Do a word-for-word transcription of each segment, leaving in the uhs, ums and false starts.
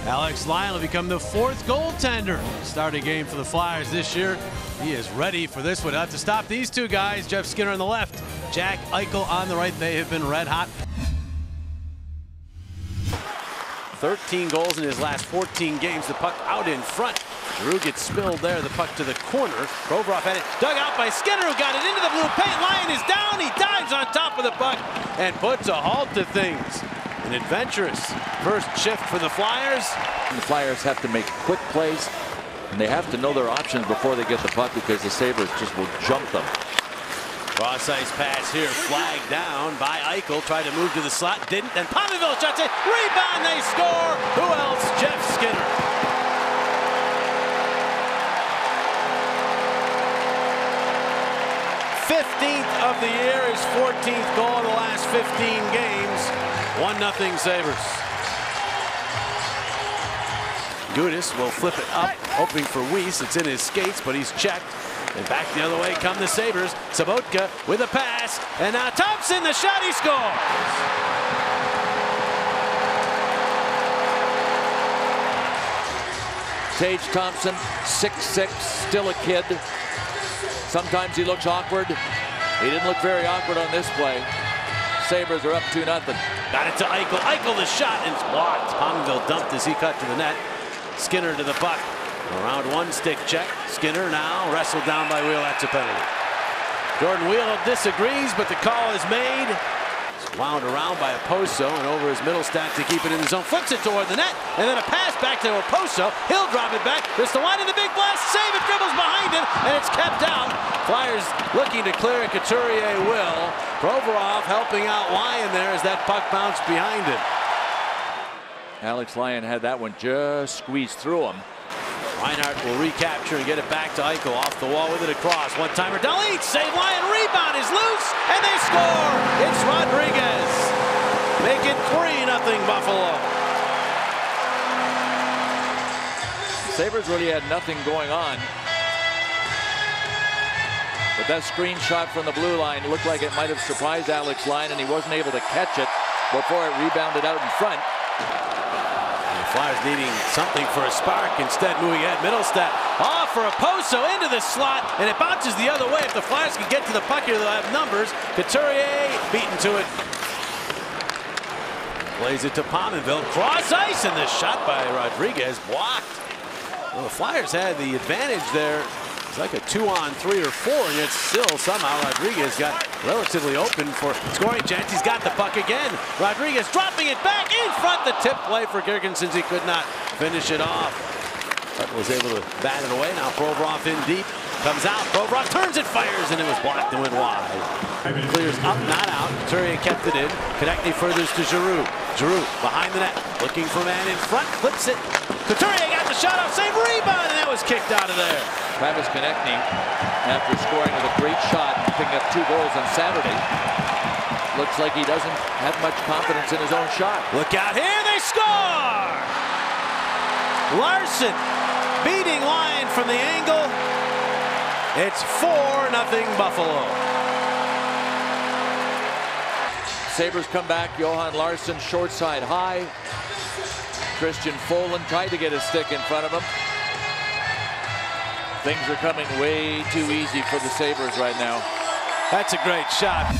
Alex Lyon will become the fourth goaltender to start a game for the Flyers this year. He is ready for this one. He'll have to stop these two guys. Jeff Skinner on the left, Jack Eichel on the right. They have been red hot. thirteen goals in his last fourteen games. The puck out in front. Giroux gets spilled there. The puck to the corner. Provorov had it dug out by Skinner, who got it into the blue paint. Lyon is down. He dives on top of the puck and puts a halt to things. An adventurous first shift for the Flyers. The Flyers have to make quick plays, and they have to know their options before they get the puck, because the Sabres just will jump them. Cross ice pass here, flagged down by Eichel. Tried to move to the slot, didn't. Then Pominville shots it. Rebound, they score. Who else? Jeff Skinner. fifteenth of the year, his fourteenth goal in the last fifteen games. one nothing Sabres. Gudis will flip it up, hoping for Weiss. It's in his skates, but he's checked. And back the other way come the Sabres. Sabotka with a pass. And now Thompson, the shot, he scores. Tage Thompson, six six, still a kid. Sometimes he looks awkward. He didn't look very awkward on this play. Sabres are up two nothing. Got it to Eichel. Eichel the shot, and it's blocked. Pominville dumped as he cut to the net. Skinner to the puck. Around one stick check. Skinner now wrestled down by Wheel. That's a penalty. Jordan Wheel disagrees, but the call is made. It's wound around by Oposo and over his middle stack to keep it in the zone. Flips it toward the net, and then a pass back to Oposo. He'll drop it back. There's the line in the big blast. Save it, dribbles behind him, and it's kept out. Flyers looking to clear it. Couturier will. Provorov helping out Lyon there as that puck bounced behind him. Alex Lyon had that one just squeezed through him. Reinhart will recapture and get it back to Eichel. Off the wall with it across. One-timer delete. Save Lyon. Rebound is loose. And they score. It's Rodriguez. Make it three nothing Buffalo. Sabres really had nothing going on. But that screenshot from the blue line looked like it might have surprised Alex Lyon, and he wasn't able to catch it before it rebounded out in front. Flyers needing something for a spark. Instead, moving ahead. Middlestat off for Oposo into the slot, and it bounces the other way. If the Flyers can get to the puck here, they'll have numbers. Couturier beaten to it. Plays it to Pominville. Cross ice, and the shot by Rodriguez blocked. Well, the Flyers had the advantage there. It's like a two on three or four, and yet still somehow Rodriguez got relatively open for scoring chance. He's got the puck again. Rodriguez dropping it back in front. The tip play for Girgensons. He could not finish it off, but was able to bat it away. Now Provorov in deep. Comes out. Provorov turns it, fires, and it was blocked and went wide. Clears up, not out. Couturier kept it in. Konechny furthers to Giroux. Giroux behind the net. Looking for man in front. Flips it. Couturier got the shot off. Save, rebound, and that was kicked out of there. Travis Konechny, after scoring with a great shot and picking up two goals on Saturday, looks like he doesn't have much confidence in his own shot. Look out here, they score! Larson beating Lyon from the angle. It's four nothing Buffalo. Sabres come back. Johan Larsson short side high. Christian Folin tried to get a stick in front of him. Things are coming way too easy for the Sabres right now. That's a great shot.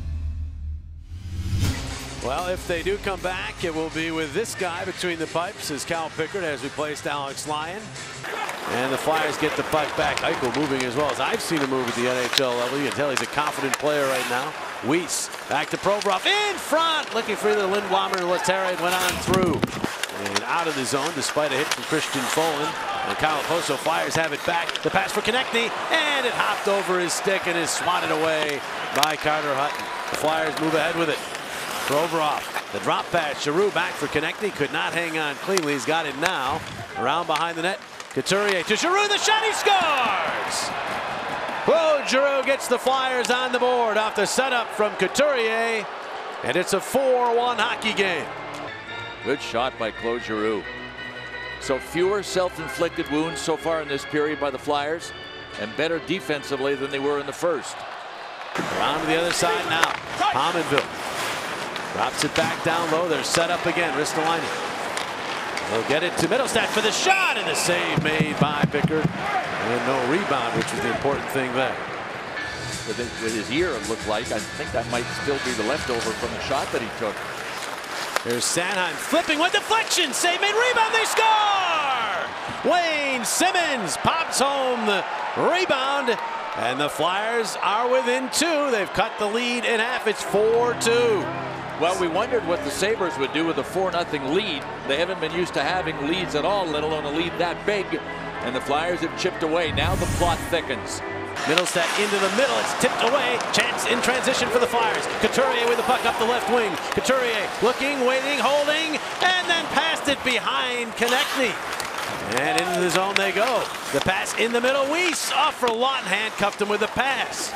Well, if they do come back, it will be with this guy between the pipes as Cal Pickard has replaced Alex Lyon. And the Flyers get the puck back. Eichel moving as well as I've seen him move at the N H L level. You can tell he's a confident player right now. Weiss back to Provorov in front, looking for either Lindweimer or Letare. Went on through and out of the zone despite a hit from Christian Folin. And Kyle Oposo. Flyers have it back. The pass for Konechny, and it hopped over his stick and is swatted away by Carter Hutton. The Flyers move ahead with it. Provorov, the drop pass. Giroux back for Konechny. Could not hang on cleanly. He's got it now. Around behind the net. Couturier to Giroux. The shot, he scores! Claude Giroux gets the Flyers on the board off the setup from Couturier. And it's a four one hockey game. Good shot by Claude Giroux. So fewer self-inflicted wounds so far in this period by the Flyers, and better defensively than they were in the first. Around to the other side now. Pominville drops it back down low. They're set up again. Ristolainen He'll get it to Middlestat for the shot, and the save made by Pickard. And no rebound, which was the important thing there. With his, with his ear, it looked like. I think that might still be the leftover from the shot that he took. Here's Sanheim flipping with deflection. Save made, rebound, they score! Wayne Simmons pops home the rebound, and the Flyers are within two. They've cut the lead in half. It's four two. Well, we wondered what the Sabres would do with a four nothing lead. They haven't been used to having leads at all, let alone a lead that big. And the Flyers have chipped away. Now the plot thickens. Middlestat into the middle. It's tipped away. Chance in transition for the Flyers. Couturier with the puck up the left wing. Couturier looking, waiting, holding, and then passed it behind Konechny. And into the zone they go. The pass in the middle. Weiss off for Lawton, handcuffed him with the pass.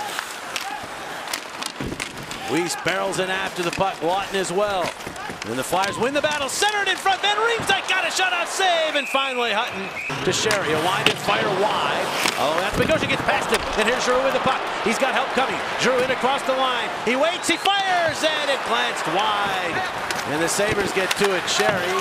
Weiss barrels in after the puck. Lawton as well. And the Flyers win the battle. Centered in front. Van Riemsdyk got a shutout save. And finally Hutton to Sherry. A wind and fire wide. Oh, that's Bogosian gets past him. And here's Giroux with the puck. He's got help coming. Giroux in across the line. He waits. He fires. And it glanced wide. And the Sabres get to it. Sherry.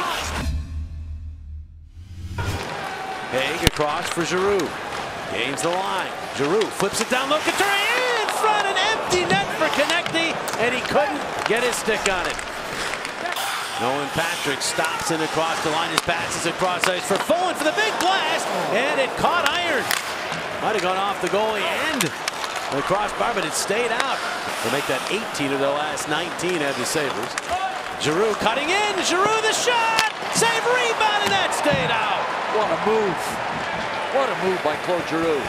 Haig across for Giroux. Gains the line. Giroux flips it down low. Couturier in front. An empty net for Konechny. And he couldn't get his stick on it. Nolan Patrick stops in across the line. His pass is across ice for Folin for the big blast, and it caught iron. Might have gone off the goalie and the crossbar, but it stayed out. To make that eighteen of the last nineteen have the Sabres. Giroux cutting in. Giroux the shot. Save, rebound, and that stayed out. What a move. What a move by Claude Giroux.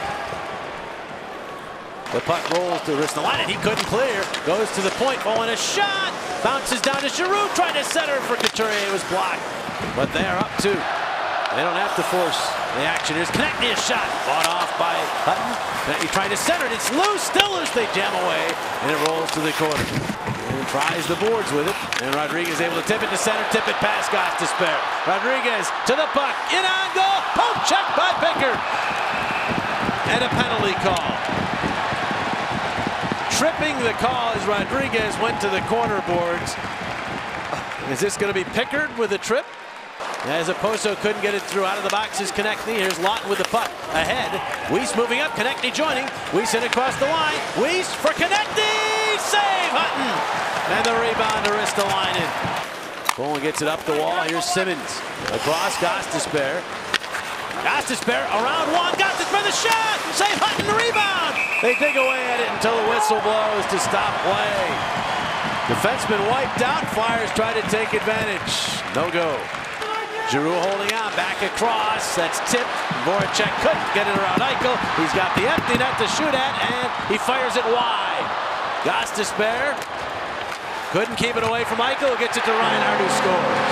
The puck rolls to Ristolainen, and he couldn't clear. Goes to the point, oh, and a shot. Bounces down to Giroux, trying to center for Couturier. It was blocked, but they are up two. They don't have to force the action. Here's Konechny, a shot. Fought off by Hutton. Konechny trying to center it. It's loose, still loose. They jam away, and it rolls to the corner. And tries the boards with it, and Rodriguez able to tip it to center. Tip it past Gostisbehere. Rodriguez to the puck. In on goal. Poke check by Pickard. And a penalty call. Tripping the call as Rodriguez went to the corner boards. Is this going to be Pickard with a trip? As Oposo couldn't get it through out of the box is Konechny. Here's Lawton with the puck ahead. Weiss moving up. Konechny joining. Weiss in across the line. Weiss for Konechny. Save Hutton. And the rebound to Ristolainen. Folin gets it up the wall. Here's Simmons. Across Gostisbehere. Gostisbehere around one. Gostisbehere the shot. Save Hutton. Rebound. They dig away at it until the whistle blows to stop play. Defenseman wiped out. Flyers try to take advantage. No go. Giroux holding on. Back across. That's tipped. Voracek couldn't get it around Eichel. He's got the empty net to shoot at, and he fires it wide. Gostisbehere couldn't keep it away from Eichel. Gets it to Reinhart, who scores.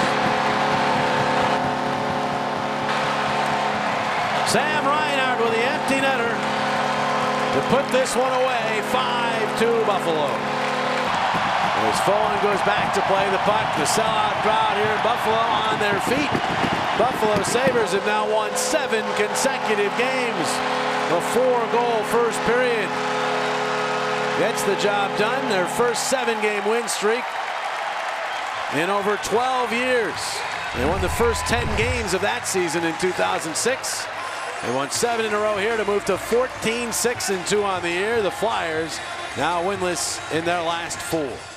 Sam Reinhart with the empty netter to put this one away. five two Buffalo. As Folin goes back to play the puck, the sellout crowd here in Buffalo on their feet. Buffalo Sabres have now won seven consecutive games. A four-goal first period gets the job done. Their first seven-game win streak in over twelve years. They won the first ten games of that season in two thousand six. They won seven in a row here to move to fourteen six and two on the year. The Flyers now winless in their last four.